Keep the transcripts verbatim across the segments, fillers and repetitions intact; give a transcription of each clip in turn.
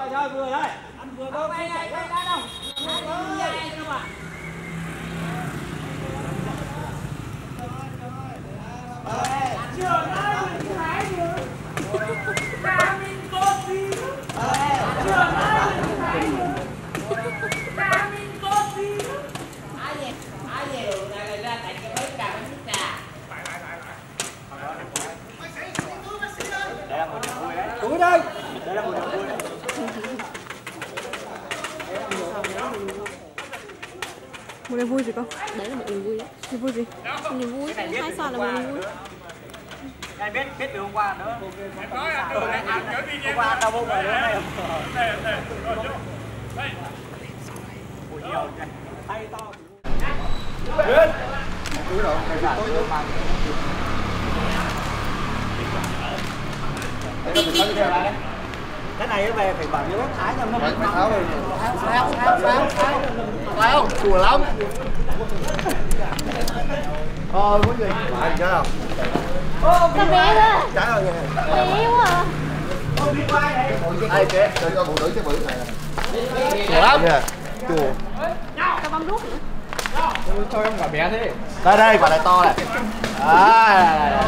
thôi vừa thôi. Anh vừa có quay quay quay đá đâu. Hai cơ mà. Chưa nói mình phải được. Ta mình có gì. Chưa nói mình phải được. Ta mình có gì. Ai về? Ai về? Này ra tại cái bếp cà bánh nước trà. Đây là một niềm vui đấy. Túi đây. Đây là một niềm vui đấy. Một niềm vui gì con? Đấy là một niềm vui. Niềm vui gì? Một niềm vui. Hai son là một niềm vui. Này biết biết từ hôm qua nữa. Em nói anh đưa anh ăn nhớ đi nha. Hôm qua tao vô rồi nữa này. Đây đây. Đây. Ôi nhiều kìa. Tay to. Lên. Túi rồi, cái túi túi mang. Cái này về phải bảo với bác Thái cho nó. Phải tháo rồi. Tháo tháo tháo tháo. Tháo, chùa lắm. Thôi muốn gì? Phải chứ không? Sao bé đó? Trái rồi kìa. Bé quá à. Ai kìa, cho cho phụ nữ cái bự này. Chùa lắm. Chùa. Tao bấm đuốc nữa. Cho em quả bé thế. Đây đây, quả này to này. À.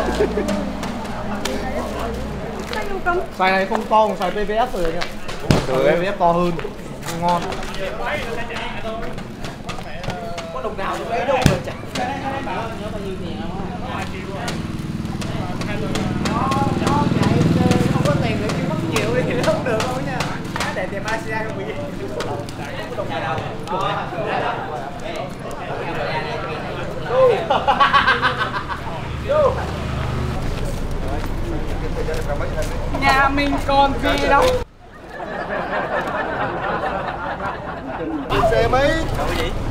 Xoài này không to, xoài pê vê ét rồi nha. Xoài pê vê ét to hơn, ngon. Có đồng nào trong đấy đâu mà chẳng. Không có tiền nữa chứ mất nhiều đi thì không được đâu nha. Để tiền Asia không bị. Có đồng nào đâu. Nhà mình còn gì đâu. Xe mấy? Đâu cái gì?